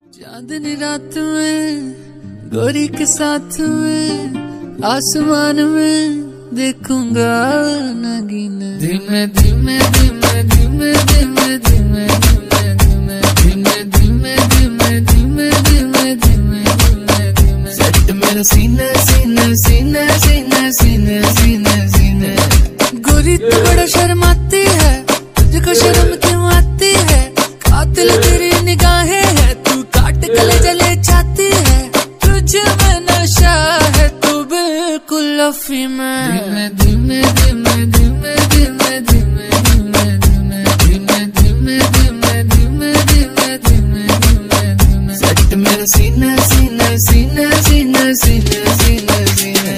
चांदनी रात में गोरी के साथ में आसमान में देखूंगा नगीना। धीमे धीमे धीमे धीमे धीमे धीमे धीमे धीमे धीमे धीमे धीमे धीमे धीमे धीमे धीमे सेट मेरा सीना सीना सीना सीना सीना सीना सीना। गोरी तू बड़ा शर्माती है, तुझको शर्म क्यों आती है? कातिल तेरी निगाहें है, तू काट गले जले चाहती है। तुझे में नशा है, तू बिल्कुल अफीम है। धीमे धीमे धीमे धीमे धीमे धीमे धीमे धीमे धीमे धीमे धीमे धीमे धीमे धीमे धीमे सेट मेरा सीना सीना सीना सीना सीना सीना सीना।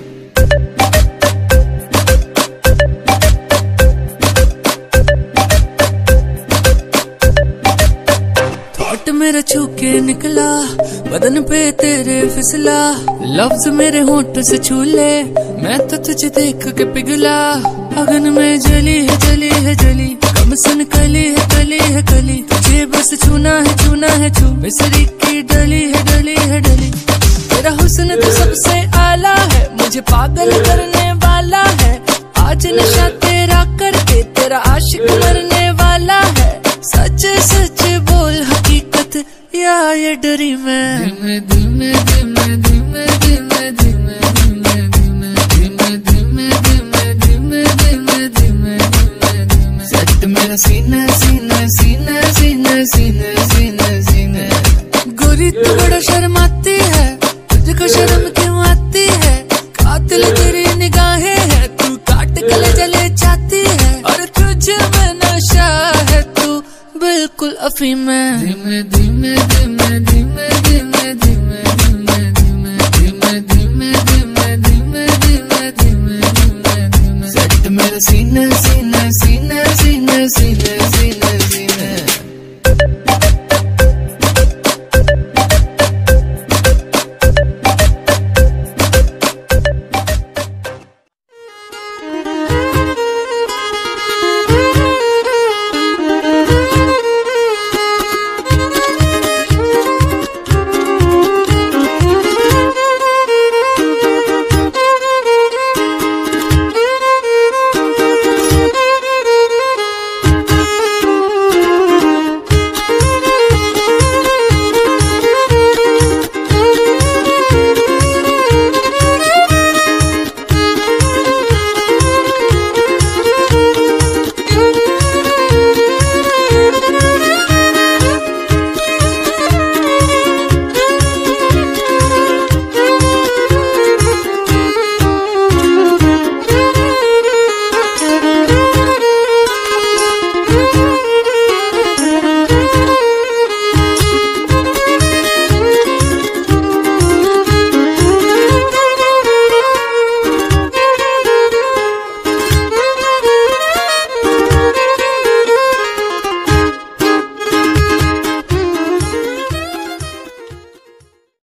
मेरा छू के निकला बदन पे तेरे फिसला, लफ्ज मेरे होंठ से छू ले, मैं तो तुझे देख के पिघला। अगन में जली है जली है जली, कम सुन कली है कली है कली, तुझे बस छूना है छू, मिसरी की डली है डली है डली। तेरा हुस्न तो सबसे आला है, मुझे पागल करने वाला है। आज नशा तेरा करके तेरा आशिक मरने वाला है। सच सच बोल हकीकत या ये डरी मैं। धीमे धीमे धीमे धीमे धीमे धीमे धीमे धीमे धीमे धीमे धीमे धीमे धीमे धीमे धीमे धीमे सेट मेरा सीना सीना सीना सीना सीना सीना सीना। गोरी तू बड़ा शर्माती है, तुझको शर्म क्यों आती है? कातिल तेरी निगाहें है, तू काट गले जले चाहती है। और तुझे में नशा है, तू बिल्कुल अफीम है। धीमे धीमे धीमे धीमे धीमे धीमे धीमे धीमे धीमे धीमे धीमे धीमे धीमे धीमे धीमे धीमे सेट मेरा सीना सीना सीना सीना सीना।